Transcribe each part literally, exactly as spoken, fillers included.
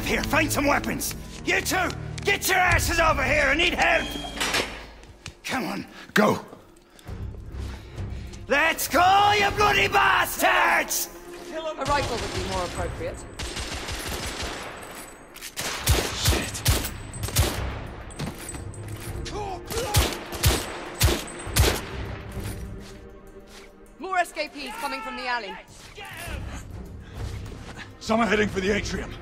Here, find some weapons. You two, get your asses over here. I need help. Come on. Go. Let's go, you bloody bastards! A rifle would be more appropriate. Shit. More escapees coming from the alley. Some are heading for the atrium.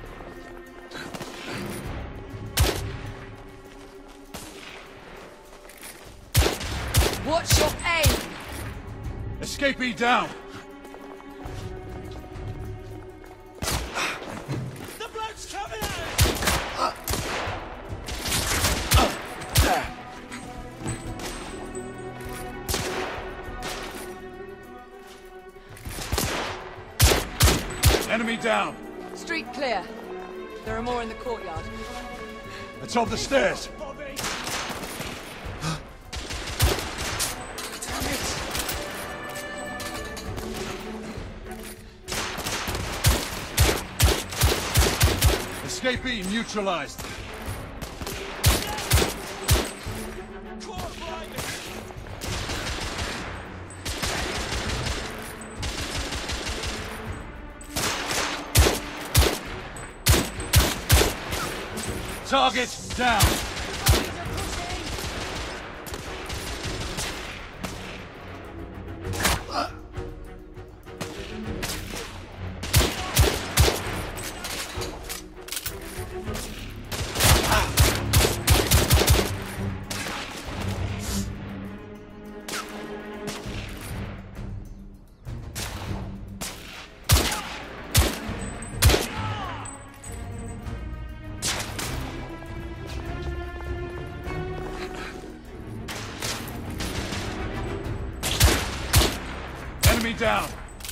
Watch your aim! Escapee down! The bloke's coming out! Enemy down! Street clear. There are more in the courtyard. It's on the stairs! Escapee neutralized. Target down. Enemy down.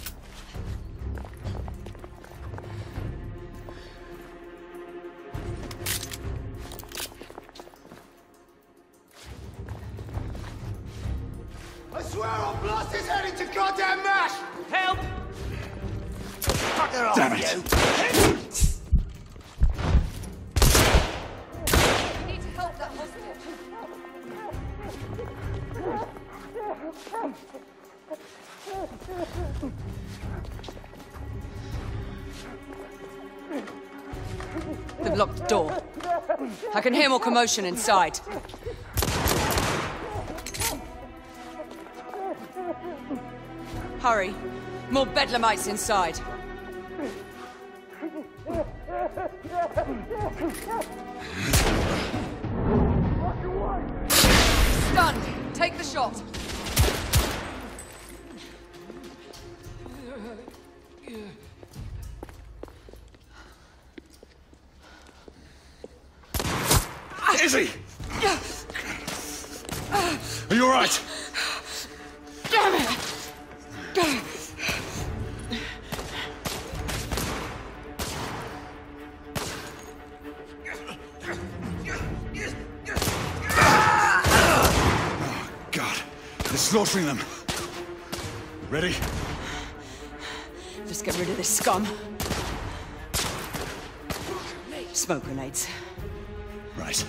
I swear I'll blast his head into goddamn mash! Help! Fucker off, Damn it. you! We need to help that hostage. They've locked the door. I can hear more commotion inside. Hurry. More bedlamites inside. Stunned. Take the shot. Izzy! Are you all right? Damn it! God, they're slaughtering them. Ready? Just get rid of this scum. Smoke grenades. Right.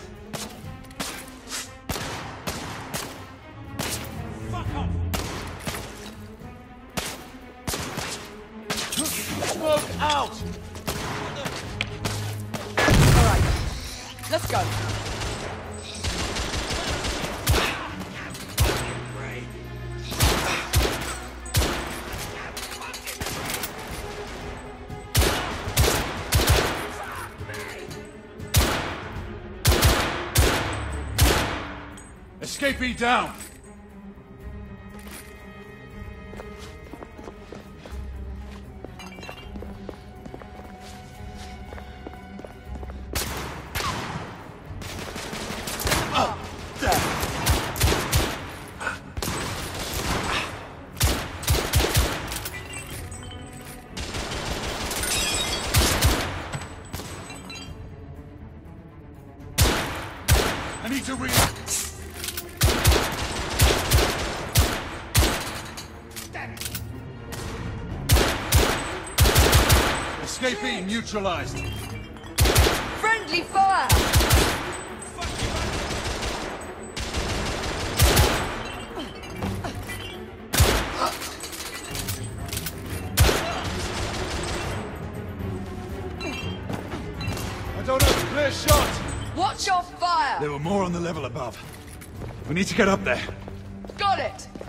Smoke out! All right, let's go. Escapee down! I need to re- Escapee neutralized. Friendly fire! I don't have a clear shot! Watch your fire! There were more on the level above. We need to get up there. Got it!